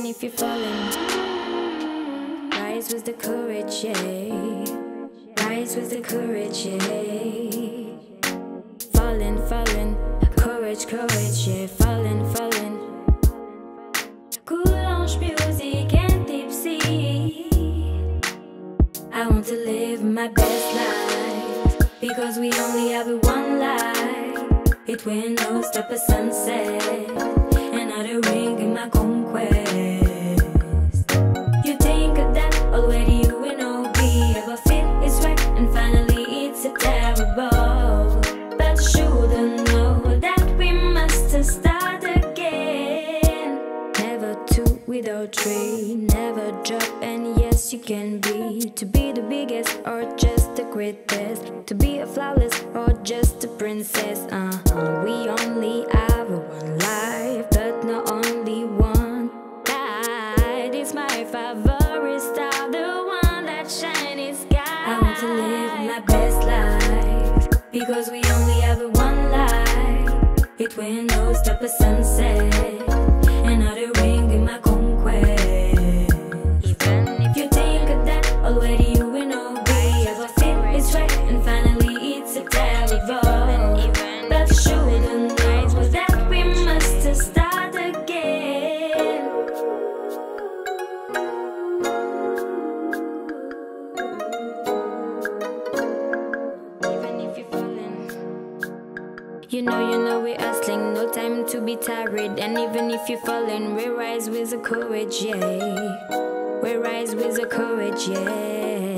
Even if you're falling, rise with the courage, yeah. Rise with the courage, yeah. Falling, falling, courage, courage, yeah. Falling, falling. Coulange music and tipsy. I want to live my best life, because we only have one life. It will no stop a sunset, another ring in my conquest. You think of that already, you will know be ever feel it's right, and finally it's a terrible. But you shouldn't know that we must start again. Never two without three, never drop, and yes you can be. To be the biggest or just the greatest, to be a flawless or just a princess. We only have one life, but not only one light. It's my favorite star, the one that shines in sky. I want to live my best life, because we only have one life. It will no stop a sunset, another ring in my conquest. Even if you think of that already, you will know be ever feel it's right, and finally it's a terrible. But you shouldn't know that we must start again. Even if you're falling, you know we're hustling, no time to be tired. And even if you're falling, we rise with the courage, yeah. We rise with the courage, yeah.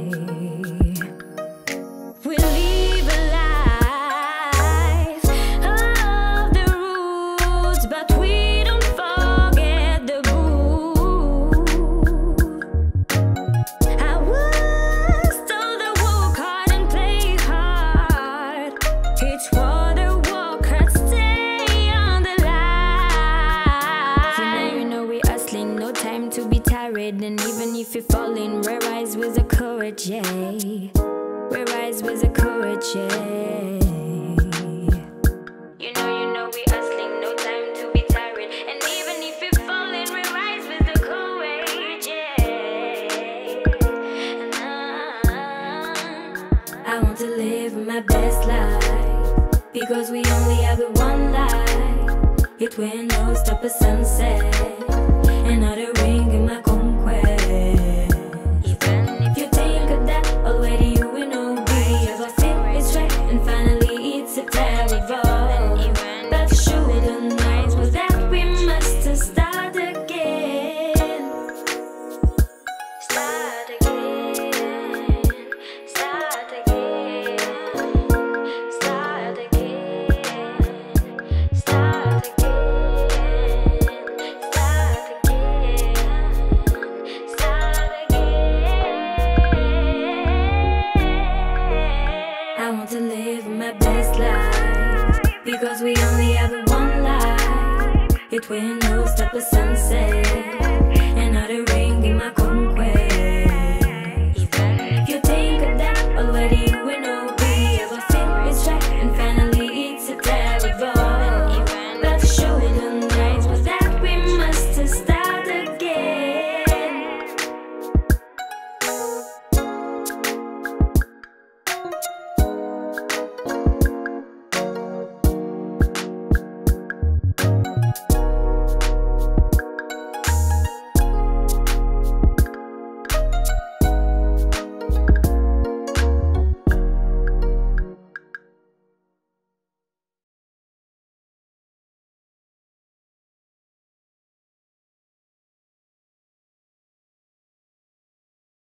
We live a life of the roots, but we don't forget the good. I was told to work hard and play hard. It's what the workers stay on the line. You know we're hustling, no time to be tired. And even if you're falling, we rise with the courage, yeah. We rise with the courage, yeah. You know we're hustling, no time to be tired. And even if you're falling, we rise with the courage, yeah. I want to live my best life, because we only have one life. It will no stop a sunset, another ring in my conquest. Even if you think of that already, you will know be ever feel it's right, and finally it's a terrible. But you shouldn't know that we must start again. Start again. Start again. Start again. Start again. Start again. Start again. I want to live my best life, because we only have one life. It will no stop a sunset, another ring in my conquest.